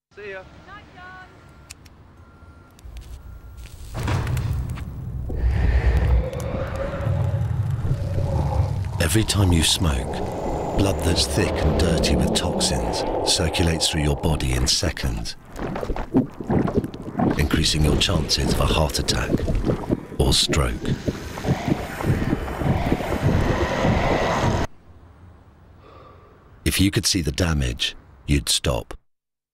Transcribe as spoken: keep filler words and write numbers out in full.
See ya. Night, John. Every time you smoke, blood that's thick and dirty with toxins circulates through your body in seconds, increasing your chances of a heart attack or stroke. If you could see the damage, you'd stop.